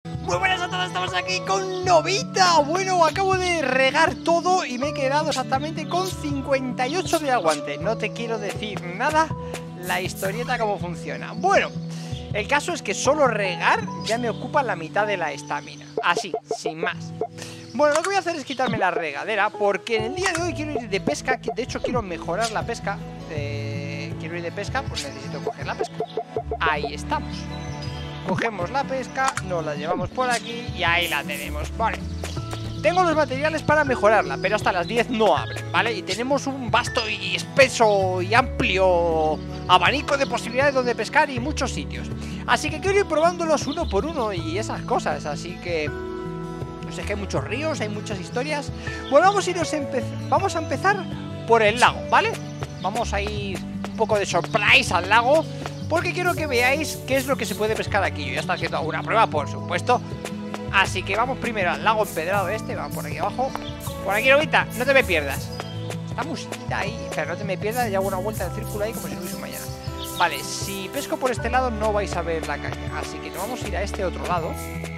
Muy buenas a todos, estamos aquí con Novita. Bueno, acabo de regar todo y me he quedado exactamente con 58 de aguante. No te quiero decir nada la historieta cómo funciona. Bueno, el caso es que solo regar ya me ocupa la mitad de la estamina. Así, sin más. Bueno, lo que voy a hacer es quitarme la regadera, porque en el día de hoy quiero ir de pesca. De hecho quiero mejorar la pesca. Quiero ir de pesca, pues necesito coger la pesca. Ahí estamos. Cogemos la pesca, nos la llevamos por aquí y ahí la tenemos. Vale, tengo los materiales para mejorarla, pero hasta las 10 no abren, ¿vale? Y tenemos un vasto y espeso y amplio abanico de posibilidades donde pescar y muchos sitios. Así que quiero ir probándolos uno por uno y esas cosas. Así que no sé, que hay muchos ríos, hay muchas historias. Bueno, vamos a empezar por el lago, ¿vale? Vamos a ir un poco de surprise al lago, porque quiero que veáis qué es lo que se puede pescar aquí. Yo ya estoy haciendo alguna prueba, por supuesto. Así que vamos primero al lago empedrado este. Vamos por aquí abajo. Por aquí, Novita, no te me pierdas. Está musiquita ahí, pero no te me pierdas. Y hago una vuelta en círculo ahí como si no hubiese un mañana. Vale, si pesco por este lado no vais a ver la caña, así que nos vamos a ir a este otro lado.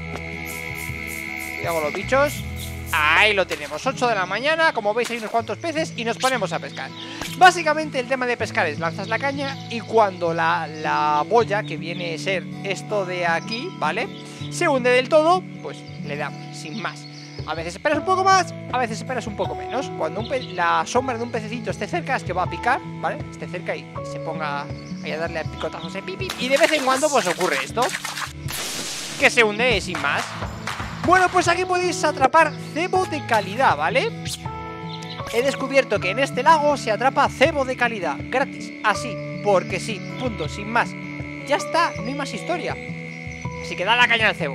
Cuidado con los bichos. Ahí lo tenemos, 8 de la mañana. Como veis hay unos cuantos peces y nos ponemos a pescar. Básicamente el tema de pescar es lanzas la caña y cuando la boya, que viene a ser esto de aquí, ¿vale?, se hunde del todo, pues le damos, sin más. A veces esperas un poco más, a veces esperas un poco menos. Cuando la sombra de un pececito esté cerca es que va a picar, ¿vale? Esté cerca y se ponga ahí a darle a picotazos en pipi. Y de vez en cuando pues ocurre esto, que se hunde sin más. Bueno, pues aquí podéis atrapar cebo de calidad, ¿vale? He descubierto que en este lago se atrapa cebo de calidad, gratis, así, porque sí, punto, sin más. Ya está, no hay más historia. Así que da la caña al cebo.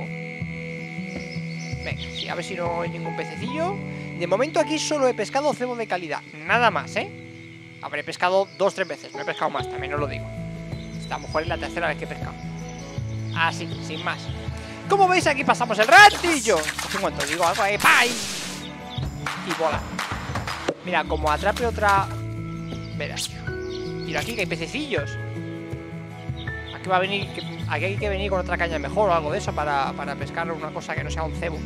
Venga, sí, a ver si no hay ningún pececillo. De momento aquí solo he pescado cebo de calidad, nada más, ¿eh? Habré pescado 2 o 3 veces, no he pescado más, también os lo digo. Esta a lo mejor es la tercera vez que he pescado. Así, sin más. Como veis, aquí pasamos el ratillo. En cuanto digo algo ahí, ¡pay! Y bola. Mira, como atrape otra... Verás. Mira aquí que hay pececillos. Aquí va a venir... Aquí hay que venir con otra caña mejor o algo de eso para pescar una cosa que no sea un cebo.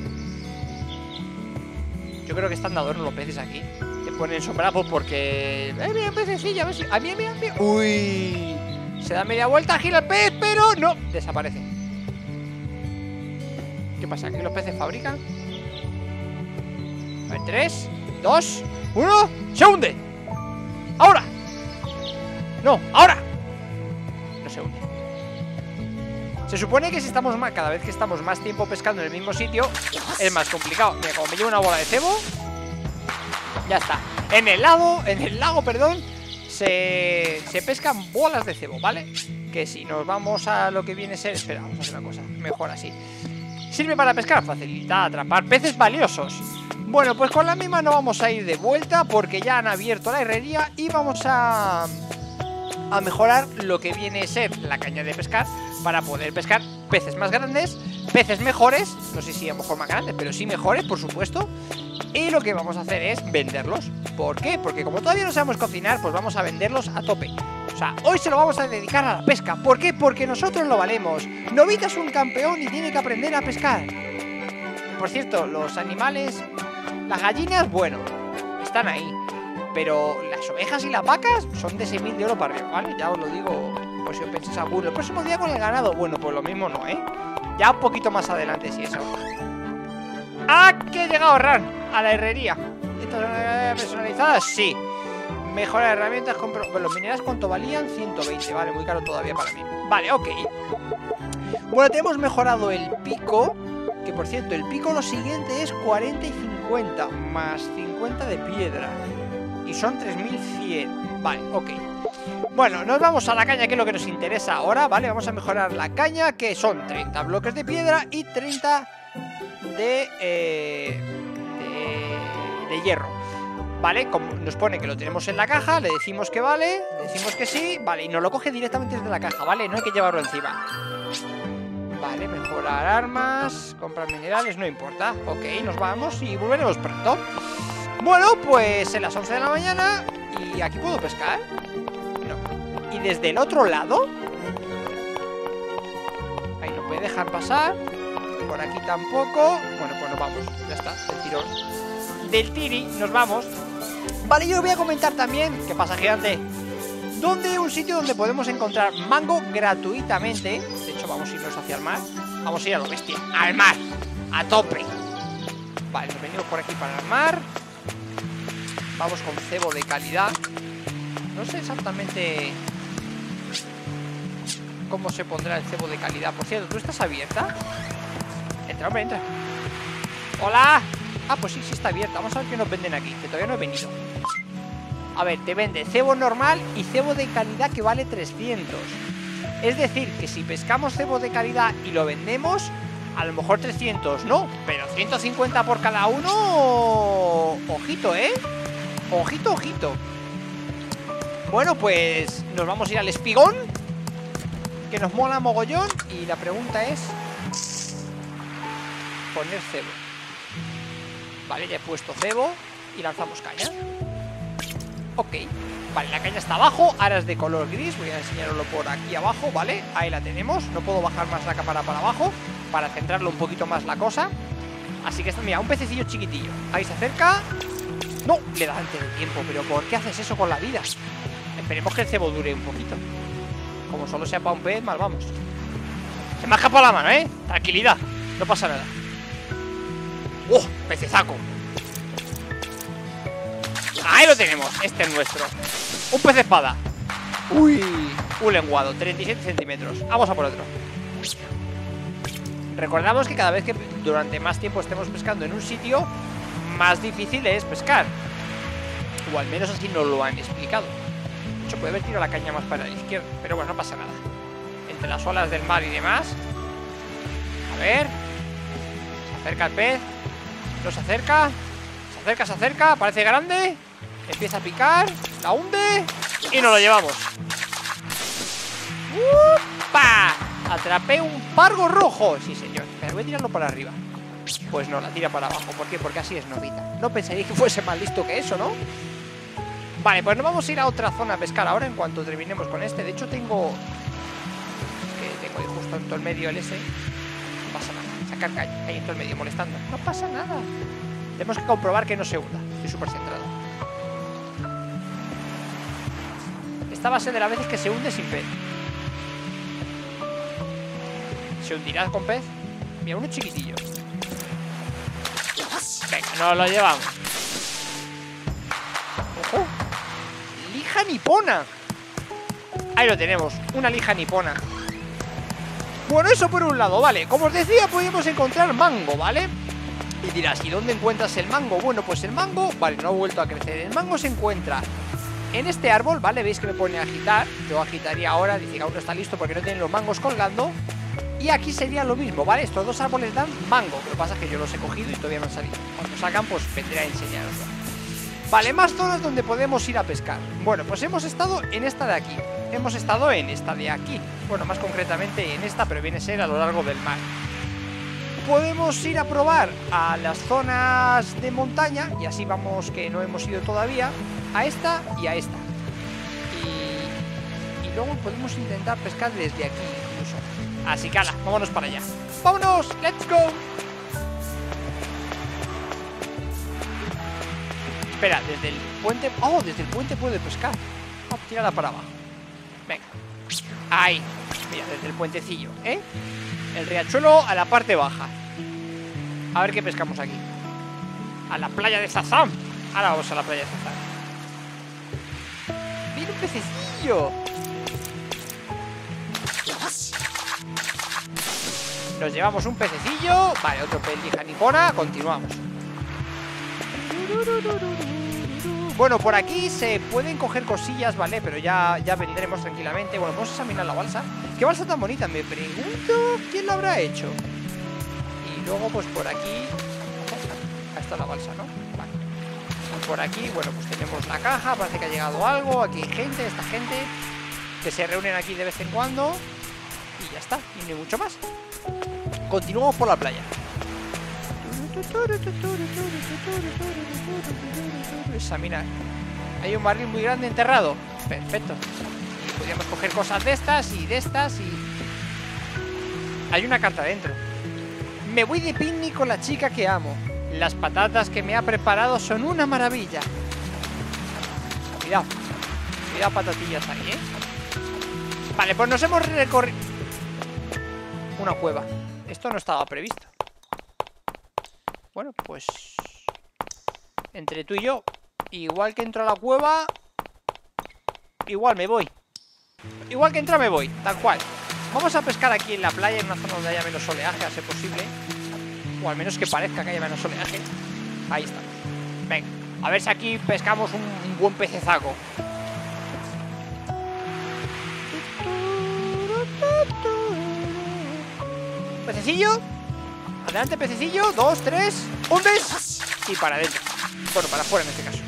Yo creo que están de adorno los peces aquí. Te ponen sombrados porque... mira, un pececillo, a ver si... Mira. ¡Uy! Se da media vuelta, gira el pez, pero no, desaparece. ¿Qué pasa? ¿Aquí los peces fabrican? A ver, 3, 2, 1. ¡Se hunde! ¡Ahora! ¡No! ¡Ahora! No se hunde. Se supone que si estamos más, cada vez que estamos más tiempo pescando en el mismo sitio, es más complicado. Mira, como me llevo una bola de cebo, ya está. En el lago, perdón, se pescan bolas de cebo, ¿vale? Que si nos vamos a lo que viene a ser... Espera, vamos a hacer una cosa mejor así. Sirve para pescar, facilita atrapar peces valiosos. Bueno, pues con la misma no vamos a ir de vuelta porque ya han abierto la herrería y vamos a mejorar lo que viene a ser la caña de pescar para poder pescar peces más grandes, peces mejores, no sé si a lo mejor más grandes, pero sí mejores, por supuesto. Y lo que vamos a hacer es venderlos. ¿Por qué? Porque como todavía no sabemos cocinar, pues vamos a venderlos a tope. O sea, hoy se lo vamos a dedicar a la pesca. ¿Por qué? Porque nosotros lo valemos. Novita es un campeón y tiene que aprender a pescar. Por cierto, los animales, las gallinas, bueno, están ahí. Pero las ovejas y las vacas son de 6.000 de oro para arriba, ¿vale? Ya os lo digo, pues si os pensáis alguno. El próximo día con el ganado, bueno, pues lo mismo no, ¿eh? Ya un poquito más adelante, si eso. ¡Ah, que he llegado, Ran! A la herrería. ¿Estas personalizadas? Sí. Mejora herramientas, compro... Bueno, los minerales, ¿cuánto valían? 120, vale, muy caro todavía para mí. Vale, ok. Bueno, tenemos mejorado el pico. Que por cierto, el pico lo siguiente es 40 y 50 más 50 de piedra. Y son 3100. Vale, ok. Bueno, nos vamos a la caña, que es lo que nos interesa ahora, ¿vale? Vamos a mejorar la caña, que son 30 bloques de piedra y 30 de hierro. ¿Vale? Como nos pone que lo tenemos en la caja, le decimos que vale, le decimos que sí, vale, y nos lo coge directamente desde la caja, ¿vale? No hay que llevarlo encima. Vale, mejorar armas, comprar minerales, no importa. Ok, nos vamos y volveremos pronto. Bueno, pues en las 11 de la mañana. ¿Y aquí puedo pescar? No. ¿Y desde el otro lado? Ahí no puede dejar pasar. Por aquí tampoco. Bueno, pues nos vamos. Ya está, del tirón. Del tiri, nos vamos. Vale, yo os voy a comentar también, ¿qué pasa, gigante? Un sitio donde podemos encontrar mango gratuitamente. De hecho, vamos a irnos hacia el mar. Vamos a ir a lo bestia, al mar, a tope. Vale, nos venimos por aquí para el mar. Vamos con cebo de calidad. No sé exactamente cómo se pondrá el cebo de calidad. Por cierto, ¿tú estás abierta? Entra, hombre, entra. ¡Hola! Ah, pues sí, sí está abierta. Vamos a ver qué nos venden aquí, que todavía no he venido. A ver, te vende cebo normal y cebo de calidad que vale 300. Es decir, que si pescamos cebo de calidad y lo vendemos, a lo mejor 300 no, pero 150 por cada uno. Ojito, ¿eh? Ojito, ojito. Bueno, pues nos vamos a ir al espigón, que nos mola mogollón. Y la pregunta es poner cebo. Vale, ya he puesto cebo y lanzamos caña. Ok, vale, la caña está abajo. Ahora es de color gris, voy a enseñaroslo por aquí abajo, ¿vale? Ahí la tenemos, no puedo bajar más la cámara para abajo para centrarlo un poquito más la cosa. Así que está, mira, un pececillo chiquitillo. Ahí se acerca. No, le da antes de tiempo, pero ¿por qué haces eso con la vida? Esperemos que el cebo dure un poquito. Como solo sea para un pez, mal vamos. Se me ha escapado la mano, ¿eh? Tranquilidad, no pasa nada. ¡Oh! Pecezaco. Ahí lo tenemos, este es nuestro. Un pez espada. Uy, un lenguado, 37 centímetros. Vamos a por otro. Recordamos que cada vez que durante más tiempo estemos pescando en un sitio, más difícil es pescar. O al menos así nos lo han explicado. De hecho, puede haber tirado la caña más para la izquierda, pero bueno, no pasa nada. Entre las olas del mar y demás. A ver. Se acerca el pez. No se acerca. Se acerca, se acerca. Parece grande. Empieza a picar. La hunde. Y nos lo llevamos. ¡Upa! Atrapé un pargo rojo. Sí, señor. Pero voy a tirarlo para arriba. Pues no, la tira para abajo. ¿Por qué? Porque así es novita. No pensaréis que fuese más listo que eso, ¿no? Vale, pues nos vamos a ir a otra zona a pescar ahora en cuanto terminemos con este. De hecho tengo... Es que tengo ahí justo en todo el medio el ese. No pasa nada. Sacar caña ahí en todo el medio molestando. No pasa nada. Tenemos que comprobar que no se hunda. Estoy súper centrado. Esta va a ser de las veces que se hunde sin pez. ¿Se hundirá con pez? Mira, uno chiquitillo. Venga, nos lo llevamos. ¡Ojo! ¡Lija nipona! Ahí lo tenemos, una lija nipona. Bueno, eso por un lado, vale. Como os decía, podemos encontrar mango, ¿vale? Y dirás, ¿y dónde encuentras el mango? Bueno, pues el mango, vale, no ha vuelto a crecer. El mango se encuentra en este árbol, ¿vale? Veis que me pone a agitar. Yo agitaría ahora, dice que aún no está listo porque no tienen los mangos colgando. Y aquí sería lo mismo, ¿vale? Estos dos árboles dan mango. Lo que pasa es que yo los he cogido y todavía no han salido. Cuando salgan, pues vendré a enseñaroslo. Vale, más zonas donde podemos ir a pescar. Bueno, pues hemos estado en esta de aquí. Hemos estado en esta de aquí. Bueno, más concretamente en esta, pero viene a ser a lo largo del mar. Podemos ir a probar a las zonas de montaña. Y así vamos, que no hemos ido todavía. A esta y a esta. Y luego podemos intentar pescar desde aquí incluso. Así que ala, vámonos para allá. ¡Vámonos! ¡Let's go! Espera, desde el puente... ¡Oh! Desde el puente puede pescar. Oh, tírala para abajo. Venga. Ahí. Mira, desde el puentecillo, ¿eh? El riachuelo a la parte baja. A ver qué pescamos aquí. A la playa de Sazam. Ahora vamos a la playa de Sazam. ¡Mira un pececillo! Nos llevamos un pececillo. Vale, otro pez lija nipona. Continuamos. Bueno, por aquí se pueden coger cosillas, ¿vale? Pero ya vendremos tranquilamente. Bueno, vamos a examinar la balsa. ¿Qué balsa tan bonita? Me pregunto quién la habrá hecho. Y luego, pues por aquí... Ahí está la balsa, ¿no? Vale. Por aquí, bueno, pues tenemos la caja. Parece que ha llegado algo. Aquí hay gente, esta gente que se reúnen aquí de vez en cuando. Y ya está, y no hay mucho más. Continuamos por la playa. Examinar. Hay un barril muy grande enterrado. Perfecto. Y podríamos coger cosas de estas y de estas y... Hay una carta dentro. Me voy de picnic con la chica que amo. Las patatas que me ha preparado son una maravilla. Cuidado. Cuidado, patatillas ahí, ¿eh? Vale, pues nos hemos recorrido una cueva. Esto no estaba previsto. Bueno, pues entre tú y yo, igual que entro a la cueva, igual me voy. Igual que entra me voy, tal cual. Vamos a pescar aquí en la playa, en una zona donde haya menos oleaje, a ser posible. O al menos que parezca que haya menos oleaje. Ahí estamos. Venga, a ver si aquí pescamos un buen pecezaco. Pececillo. Adelante, pececillo. 2, 3. Hundes. Y para adentro. Bueno, para afuera en este caso.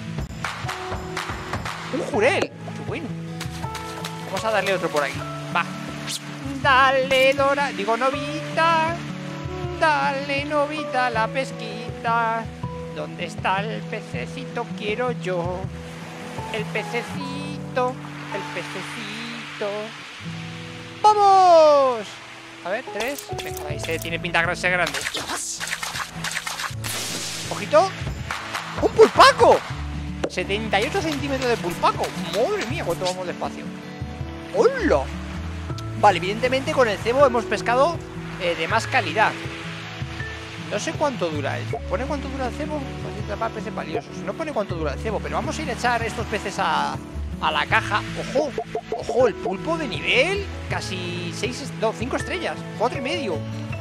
Un jurel. Qué bueno. Vamos a darle otro por aquí. Va. Dale, Dora. Digo, novita. Dale, novita, la pesquita. ¿Dónde está el pececito? Quiero yo. El pececito. El pececito. ¡Vamos! A ver, 3. Venga, ahí se tiene pinta de ser grande. Ojito. ¡Un pulpaco! 78 centímetros de pulpaco. Madre mía, cuánto vamos despacio. ¡Hola! Vale, evidentemente con el cebo hemos pescado de más calidad. No sé cuánto dura. ¿Pone cuánto dura el cebo? Pues atrapar peces valiosos. No pone cuánto dura el cebo, pero vamos a ir a echar estos peces a la caja. ¡Ojo! ¡Ojo! El pulpo de nivel casi 5 estrellas. 4,5.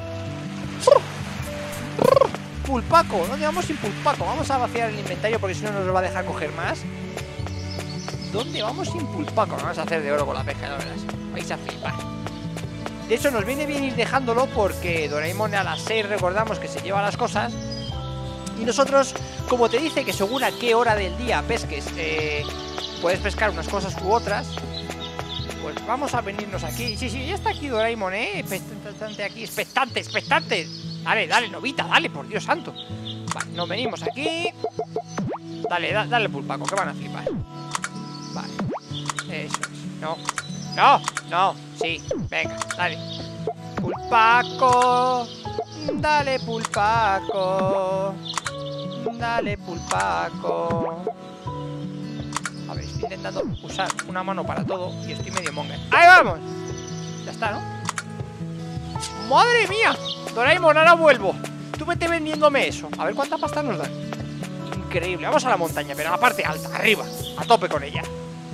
Pulpaco. ¿Dónde vamos sin pulpaco? Vamos a vaciar el inventario porque si no nos va a dejar coger más. ¿Dónde vamos sin pulpaco? Vamos a hacer de oro con la pesca, no verás. Vais a flipar. De hecho, nos viene bien ir dejándolo porque Doraemon a las 6 recordamos que se lleva las cosas. Y nosotros, como te dice que según a qué hora del día pesques, puedes pescar unas cosas u otras. Pues vamos a venirnos aquí. Sí, ya está aquí Doraemon, expectante aquí. Expectante. Dale, novita, dale, por Dios santo. Vale, nos venimos aquí. Dale pulpaco, que van a flipar. Vale, eso es. No, sí, venga, dale. Pulpaco. Dale, pulpaco. Dale, pulpaco. A ver, estoy intentando usar una mano para todo y estoy medio monger. ¡Ahí vamos! Ya está, ¿no? ¡Madre mía! Doraemon, ahora vuelvo. Tú vete vendiéndome eso. A ver cuánta pasta nos dan. Increíble. Vamos a la montaña, pero a la parte alta, arriba. A tope con ella.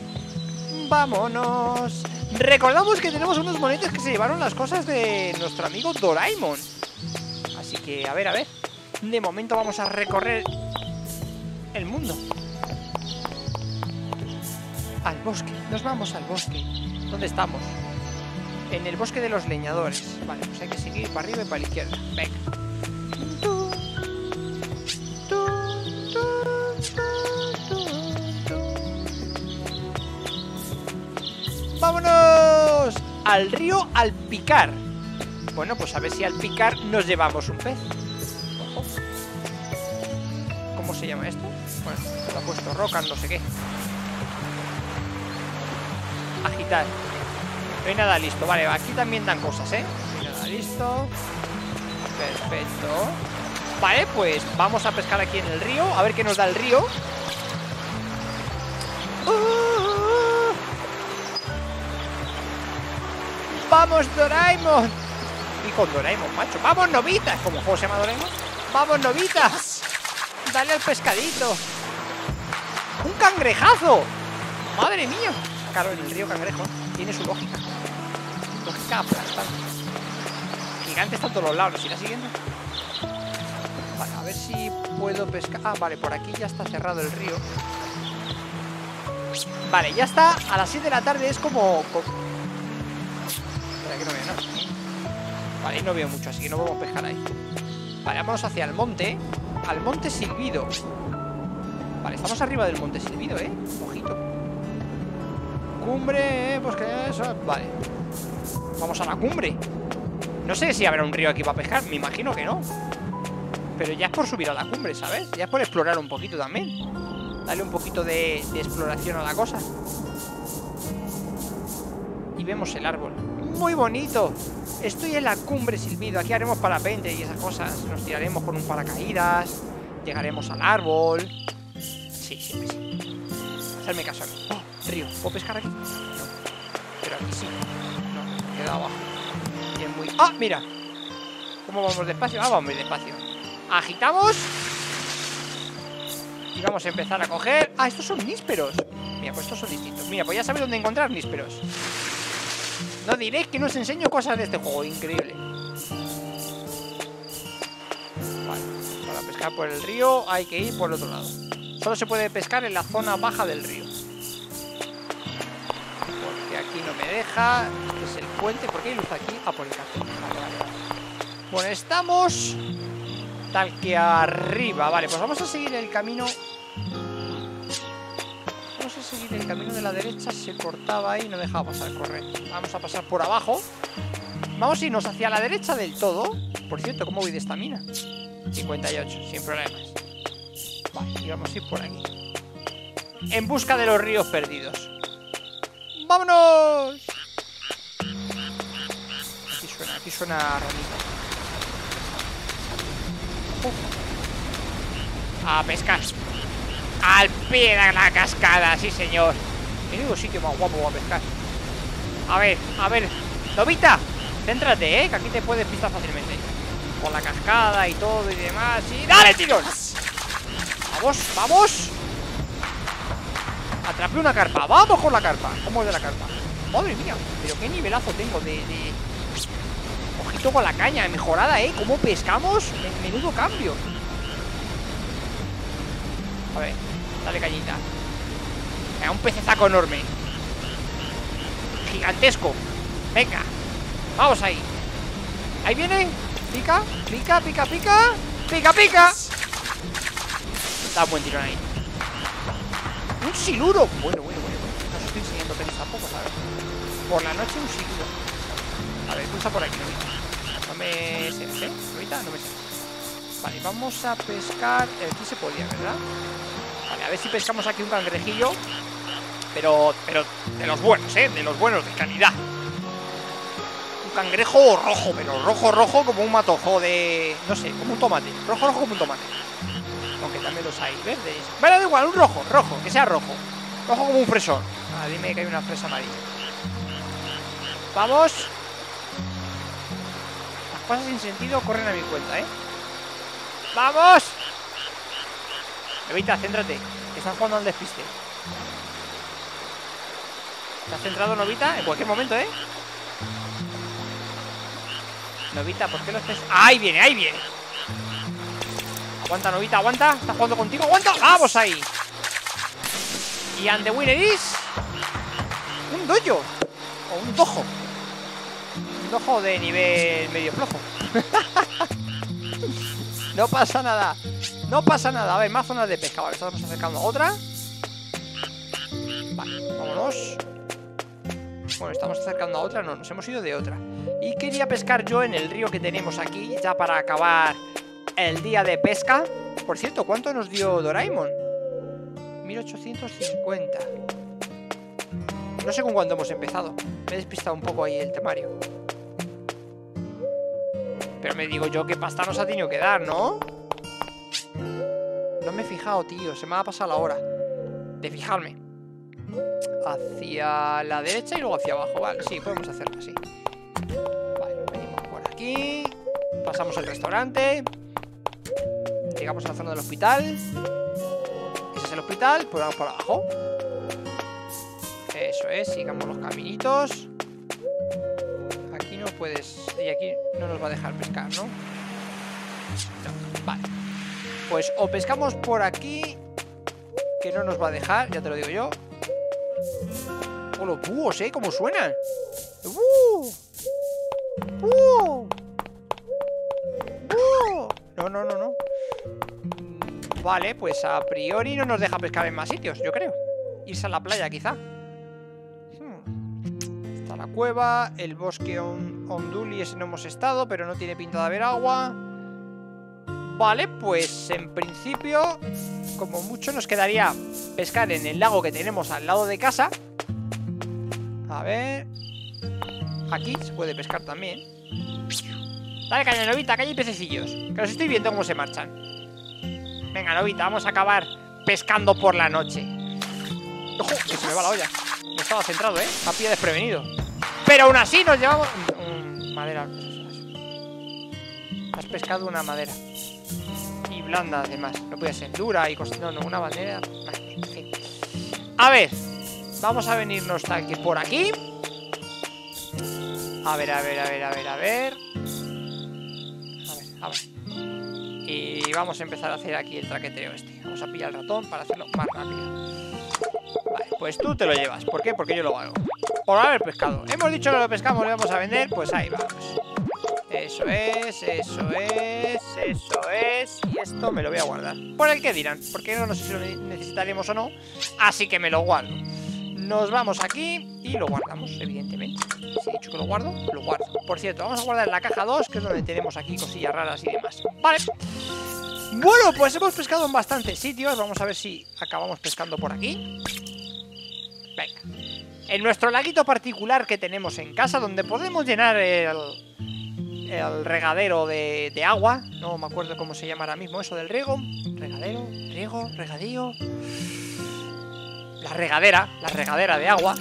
Vámonos. Recordamos que tenemos unos monetes que se llevaron las cosas de nuestro amigo Doraemon. Así que, a ver. De momento vamos a recorrer el mundo. Al bosque. Nos vamos al bosque. ¿Dónde estamos? En el bosque de los leñadores. Vale, pues hay que seguir para arriba y para la izquierda. Venga. ¡Vámonos! Al río al picar. Bueno, pues a ver si al picar nos llevamos un pez. Ojo. ¿Cómo se llama esto? Bueno, lo ha puesto roca, no sé qué. Agitar. No hay nada listo. Vale, aquí también dan cosas, ¿eh? No hay nada listo. Perfecto. Vale, pues vamos a pescar aquí en el río. A ver qué nos da el río. ¡Vamos, Doraemon! Y con Doraemon, macho. ¡Vamos, novitas! ¿Cómo juego se llama Doraemon? ¡Vamos, novitas! ¡Dale al pescadito! ¡Un cangrejazo! ¡Madre mía! Claro, en el río cangrejo tiene su lógica. Lógica aplastante. Gigantes están todos los lados. ¿Nos irá siguiendo? Vale, a ver si puedo pescar. Ah, vale, por aquí ya está cerrado el río. Vale, ya está. A las 7 de la tarde es como... Espera, que no veo nada. Vale, ahí no veo mucho, así que no podemos pescar ahí. Vale, vamos hacia el monte. Al monte Silbido. Vale, estamos arriba del monte Silbido, ojito. Cumbre, pues que eso. Vale, vamos a la cumbre. No sé si habrá un río aquí para pescar. Me imagino que no. Pero ya es por subir a la cumbre, ¿sabes? Ya es por explorar un poquito también. Dale un poquito de exploración a la cosa. Y vemos el árbol. Muy bonito. Estoy en la cumbre silbido. Aquí haremos parapente y esas cosas. Nos tiraremos con un paracaídas. Llegaremos al árbol. Sí, siempre sí. Hacerme caso a mí. Oh, río. ¿Puedo pescar aquí? No. Pero aquí sí. No, queda abajo. Y es muy... ¡Ah, mira! ¿Cómo vamos despacio? Ah, vamos muy despacio. Agitamos. Y vamos a empezar a coger... Ah, estos son nísperos. Mira, pues estos son distintos. Mira, pues ya sabéis dónde encontrar nísperos. No diréis que no os enseño cosas de este juego. Increíble. Vale, para pescar por el río hay que ir por el otro lado. Solo se puede pescar en la zona baja del río. Porque aquí no me deja. Este es el puente. ¿Por qué hay luz aquí? Ah, por el cartel. Vale, vale, vale. Bueno, estamos tal que arriba. Vale, pues vamos a seguir el camino. Vamos a seguir el camino de la derecha. Se cortaba ahí y no dejaba pasar, correcto. Vamos a pasar por abajo. Vamos a irnos hacia la derecha del todo. Por cierto, ¿cómo voy de estamina? 58, sin problemas. Vale, y vamos a ir por aquí. En busca de los ríos perdidos. ¡Vámonos! Aquí suena ramito. A pescar. Al pie de la cascada, sí señor. Menudo sitio más guapo a pescar. A ver, Lobita, céntrate, que aquí te puedes pistar fácilmente. Con la cascada y todo y demás. Y ¡dale, tirón! Vamos. Atrapé una carpa. Vamos con la carpa. ¿Cómo es de la carpa? Madre mía, pero qué nivelazo tengo de... Ojito con la caña, mejorada, ¿Cómo pescamos? Menudo cambio. A ver, dale cañita. Un pecezaco enorme. Gigantesco. Venga, vamos ahí. Ahí viene. Pica. Da un buen tirón ahí. Un siluro. Bueno. No os estoy enseñando pelis tampoco, ¿sabes? Por la noche un siluro. A ver, pulsa por aquí, no me sé, ahorita no me sé. Vale, vamos a pescar. Aquí se podía, ¿verdad? Vale, a ver si pescamos aquí un cangrejillo. Pero de los buenos, de los buenos, de calidad. Un cangrejo rojo, pero rojo como un matojo de... No sé, como un tomate. Rojo como un tomate. Aunque también los hay verdes. Vale, da igual, un rojo, que sea rojo. Rojo como un fresón. Ah, dime que hay una fresa amarilla. Vamos. Las cosas sin sentido corren a mi cuenta, ¡vamos! Evita, céntrate, que están jugando al despiste. ¿Estás centrado, Novita? En cualquier momento, Novita, ¿por qué lo estés...? ¡Ahí viene! Aguanta, Novita, aguanta. Está jugando contigo, aguanta. ¡Vamos ahí! Y and the winner is... un dojo. O un dojo. Un dojo de nivel medio flojo. No pasa nada. A ver, más zonas de pesca. Vale, estamos acercando a otra. Vale, vámonos. Bueno, estamos acercando a otra. No, nos hemos ido de otra. Y quería pescar yo en el río que tenemos aquí, ya para acabar el día de pesca. Por cierto, ¿cuánto nos dio Doraemon? 1850. No sé con cuándo hemos empezado. Me he despistado un poco ahí el temario. Pero me digo yo que pasta nos ha tenido que dar, ¿no? No me he fijado, tío. Se me ha pasado la hora de fijarme. Hacia la derecha y luego hacia abajo. Vale, sí, podemos hacerlo así. Vale, venimos por aquí. Pasamos el restaurante. Llegamos a la zona del hospital. Ese es el hospital. Pues vamos por abajo. Eso es, sigamos los caminitos. Aquí no puedes... Y aquí no nos va a dejar pescar, ¿no? No, vale. Pues o pescamos por aquí, que no nos va a dejar, ya te lo digo yo. O los búhos, ¿cómo suenan? No. Vale, pues a priori no nos deja pescar en más sitios, yo creo. Irse a la playa, quizá. Está la cueva, el bosque Onduli, ese no hemos estado, pero no tiene pinta de haber agua. Vale, pues en principio, como mucho nos quedaría pescar en el lago que tenemos al lado de casa. A ver... Aquí se puede pescar también. Dale caña, Novita, que hay pececillos, que los estoy viendo cómo se marchan. Venga, Novita, vamos a acabar pescando por la noche. ¡Ojo! Que se me va la olla. No estaba centrado, ¿eh? Me ha pillado desprevenido. Pero aún así nos llevamos... madera. Has pescado una madera. Y blanda, además. No puede ser dura y costando. No, una madera. En fin. A ver. Vamos a venirnos aquí por aquí. A ver. A ver. Y vamos a empezar a hacer aquí el traqueteo este. Vamos a pillar el ratón para hacerlo más rápido. Vale, pues tú te lo llevas. ¿Por qué? Porque yo lo hago. Por haber pescado. Hemos dicho que lo pescamos, lo vamos a vender. Pues ahí vamos. Eso es. Y esto me lo voy a guardar. Por el que dirán. Porque no sé si lo necesitaremos o no. Así que me lo guardo. Nos vamos aquí y lo guardamos, evidentemente. Si he dicho que lo guardo, lo guardo. Por cierto, vamos a guardar en la caja 2, que es donde tenemos aquí cosillas raras y demás. Vale. Bueno, pues hemos pescado en bastantes sitios. Vamos a ver si acabamos pescando por aquí. Venga. En nuestro laguito particular que tenemos en casa, donde podemos llenar el regadero de agua. No me acuerdo cómo se llama ahora mismo eso del riego. Regadío. La regadera de agua.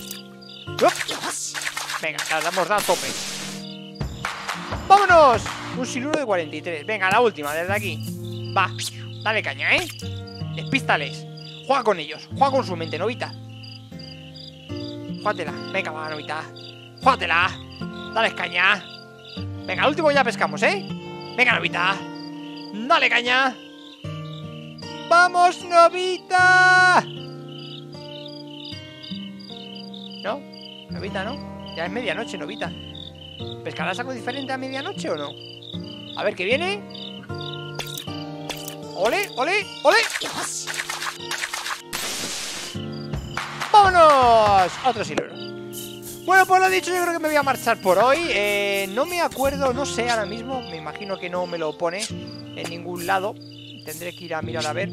Venga, la damos a tope. ¡Vámonos! Un siluro de 43. Venga, la última, desde aquí. Va, dale caña, ¿eh? Despístales. Juega con ellos, juega con su mente, Novita. Júgatela, venga, va, Novita. Júgatela. Dale caña. Venga, el último ya pescamos, ¿eh? Venga, Novita. Dale caña. ¡Vamos, Novita! ¿No? Novita, ¿no? Ya es medianoche, Novita. ¿Pescarás algo diferente a medianoche o no? A ver, ¿qué viene? ¡Ole! ¡Vámonos! Otro siluro. Bueno, pues lo dicho, yo creo que me voy a marchar por hoy. No me acuerdo, no sé ahora mismo. Me imagino que no me lo pone en ningún lado. Tendré que ir a mirar a ver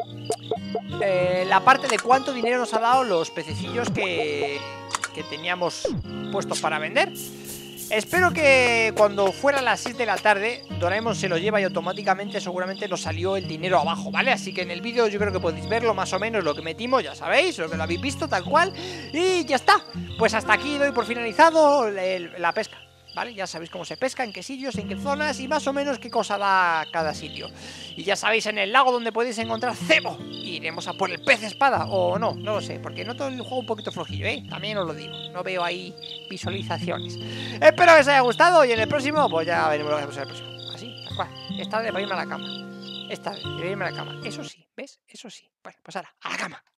la parte de cuánto dinero nos ha dado los pececillos que teníamos puestos para vender. Espero que cuando fuera las 6 de la tarde Doraemon se lo lleva y automáticamente seguramente nos salió el dinero abajo, ¿vale? Así que en el vídeo yo creo que podéis verlo más o menos lo que metimos, ya sabéis, lo que lo habéis visto tal cual. Y ya está, pues hasta aquí doy por finalizado la pesca, ¿vale? Ya sabéis cómo se pesca, en qué sitios, en qué zonas y más o menos qué cosa da cada sitio. Y ya sabéis en el lago donde podéis encontrar cebo. Iremos a por el pez espada o no, no lo sé, porque noto el juego un poquito flojillo, ¿eh? También os lo digo, no veo ahí visualizaciones. Espero que os haya gustado y en el próximo, pues ya veremos lo que hacemos en el próximo. Así, tal cual. Esta de para irme a la cama. Esta de irme a la cama. Eso sí, ¿ves? Eso sí. Bueno, pues ahora, a la cama.